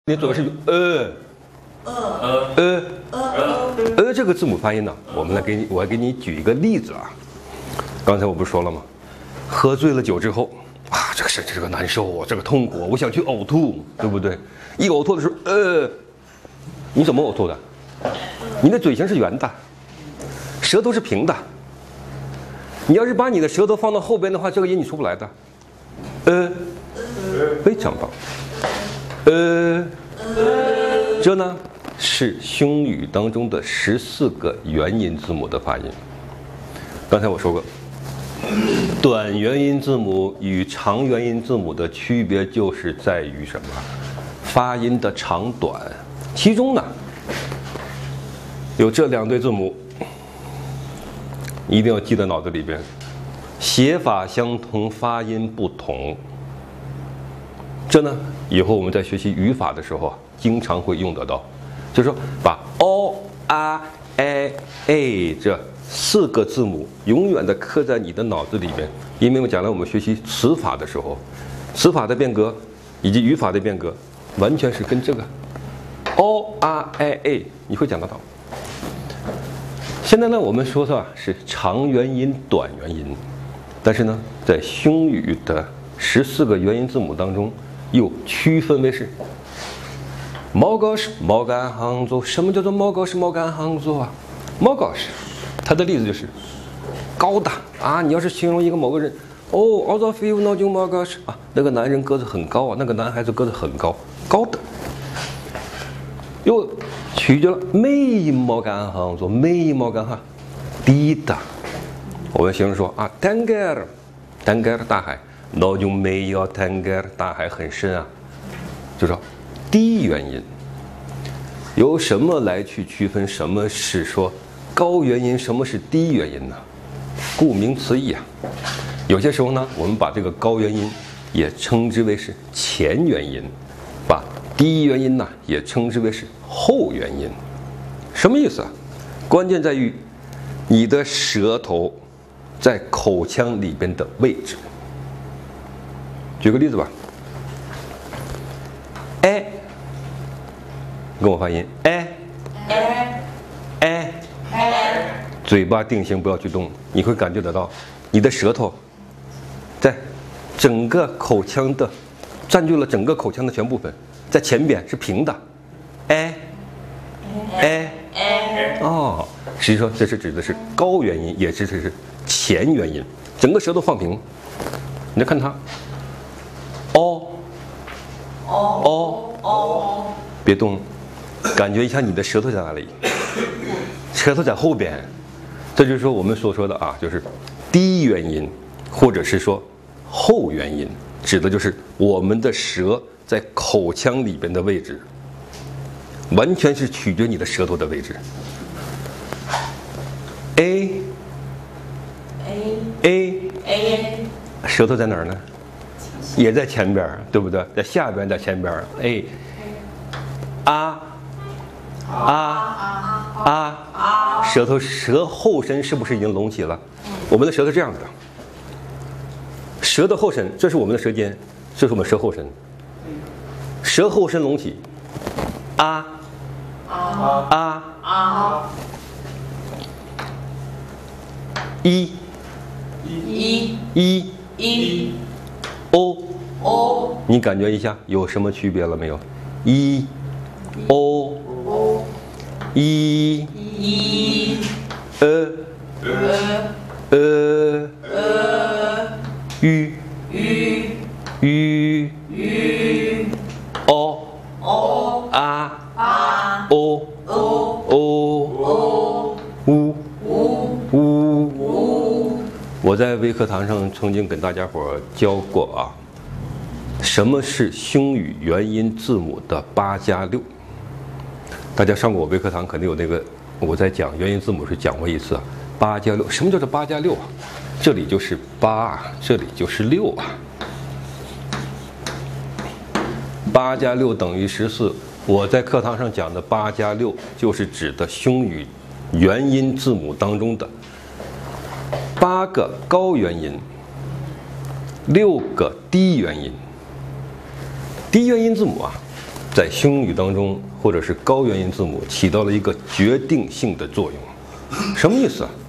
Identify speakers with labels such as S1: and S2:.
S1: 你左边是这个字母发音呢，我来给你举一个例子啊。刚才我不是说了吗？喝醉了酒之后啊，这个难受，这个痛苦，我想去呕吐，对不对？一呕吐的时候，你怎么呕吐的？你的嘴型是圆的，舌头是平的。你要是把你的舌头放到后边的话，这个音你出不来的。非常棒。这呢是胸语当中的14个元音字母的发音。刚才我说过，短元音字母与长元音字母的区别就是在于什么？发音的长短。其中呢，有这2对字母，一定要记在脑子里边。写法相同，发音不同。这呢，以后我们在学习语法的时候啊，经常会用得到。就是说，把 o、a、a 这4个字母永远的刻在你的脑子里边，因为将来我们学习词法的时候，词法的变革以及语法的变革，完全是跟这个 o、a 你会讲得到。现在呢，我们说的是长元音、短元音，但是呢，在胸语的14个元音字母当中，又区分为是毛高式、毛干行座。什么叫做毛高式、毛干行座啊？毛高式，它的例子就是高的啊。你要是形容一个某个人，奥早飞脑筋毛高式啊，那个男人个子很高啊，那个男孩子个子很高，高的。又取决了眉毛干行座，眉毛干行低的。我们形容说啊，丹盖尔大海，脑筋没有丹盖尔大海很深啊，就说低元音。由什么来去区分什么是说高元音，什么是低元音呢？顾名思义啊，有些时候呢，我们把这个高元音也称之为是前元音，把低元音呢也称之为是后元音。什么意思啊？关键在于你的舌头在口腔里边的位置。举个例子吧，跟我发音，嘴巴定型，不要去动，你会感觉得到，你的舌头在整个口腔的占据了整个口腔的全部分，在前边是平的，实际上这是指的是高元音，也指的是前元音，整个舌头放平，你再看它，别动，感觉一下你的舌头在哪里？舌头在后边，这就是说我们所说的啊，就是低元音，或者是说后元音，指的就是我们的舌在口腔里边的位置，完全是取决你的舌头的位置。舌头在哪儿呢？也在前边，对不对？在下边，在前边。舌后身是不是已经隆起了？我们的舌头是这样子的，舌的后身，这是我们的舌尖，这是我们舌后身。舌后身隆起，你感觉一下有什么区别了没有？我在微课堂上曾经跟大家伙教过啊，什么是胸语元音字母的8+6？大家上过我微课堂，肯定有那个我在讲元音字母时讲过一次啊。8+6，什么叫做8+6啊？这里就是8，这里就是6啊。8+6等于14。我在课堂上讲的8+6，就是指的胸语元音字母当中的8个高元音，6个低元音。低元音字母啊， 在胸语当中或者是高元音字母起到了一个决定性的作用。什么意思啊？